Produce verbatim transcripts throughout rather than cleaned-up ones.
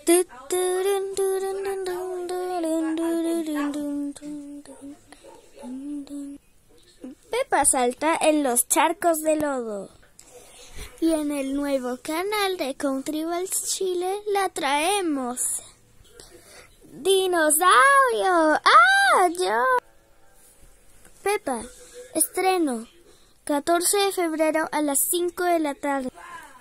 Pepa salta en los charcos de lodo. Y en el nuevo canal de Countryballs Chile la traemos. ¡Dinosaurio! ¡Ah, yo! Pepa, estreno, catorce de febrero a las cinco de la tarde.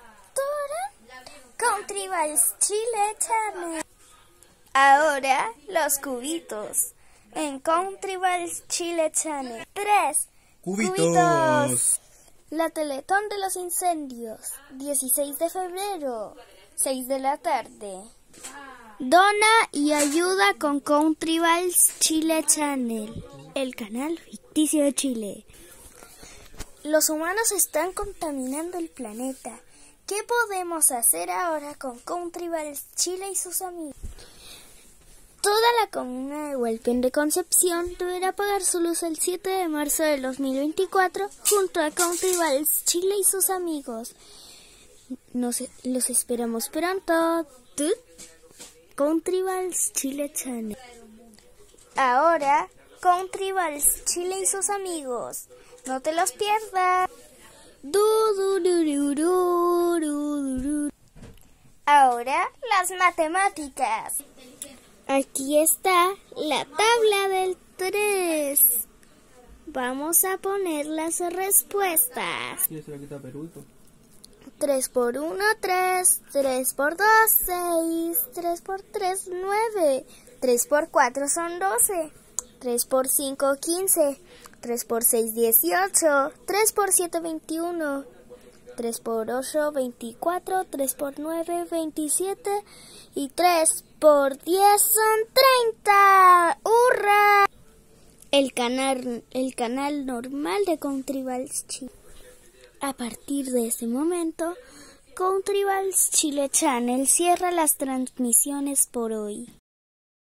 Countryballs Chile Channel. Ahora los cubitos en Countryballs Chile Channel. Tres cubitos. cubitos. La Teletón de los Incendios, dieciséis de febrero, seis de la tarde. Dona y ayuda con Countryballs Chile Channel, el canal ficticio de Chile. Los humanos están contaminando el planeta. ¿Qué podemos hacer ahora con Countryballs Chile y sus amigos? Toda la comuna de Hualpén de Concepción deberá pagar su luz el siete de marzo del dos mil veinticuatro junto a Countryballs Chile y sus amigos. Nos, los esperamos pronto. ¿Tú? Countryballs Chile Channel. Ahora, Countryballs Chile y sus amigos. No te los pierdas. Du, du, du, du, du, du, du. Ahora, las matemáticas. Aquí está la tabla del tres. Vamos a poner las respuestas. tres por uno, tres. tres por dos, seis. tres por tres, nueve. tres por cuatro son doce. tres por cinco, quince. tres por seis, dieciocho. tres por siete, veintiuno. tres por ocho, veinticuatro. tres por nueve, veintisiete. Y tres por diez son treinta. ¡Hurra! El canal, el canal normal de Countryballs Chile. A partir de ese momento, Countryballs Chile Channel cierra las transmisiones por hoy.